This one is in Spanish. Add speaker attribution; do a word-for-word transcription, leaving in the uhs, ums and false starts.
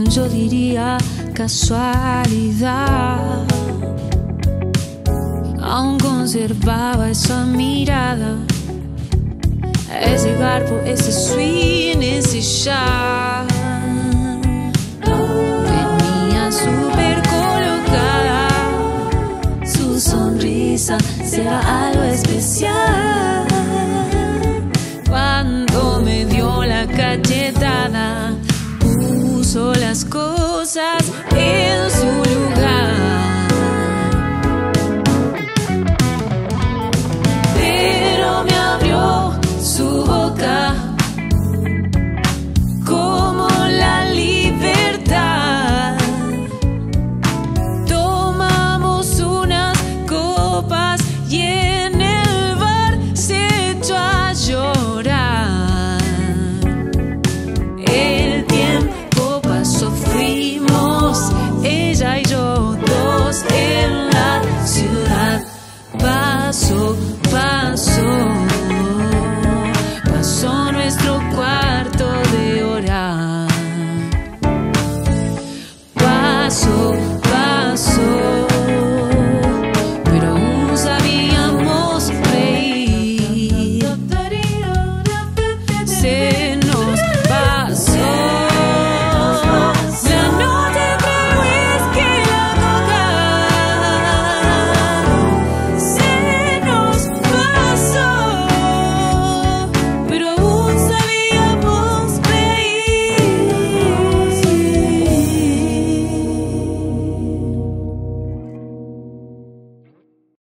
Speaker 1: yo diría casualidad. Aún conservaba esa mirada, ese garbo, ese swing, ese shout. Tenía súper colocada su sonrisa, será algo especial. Cuando me dio la cachetada, puso las cosas en su lugar. Pero me abrió su boca como la libertad. Tomamos unas copas y en el bar se echó a llorar. El tiempo pasó, fuimos ella y yo dos en la ciudad. Pasó, pasó, pasó nuestro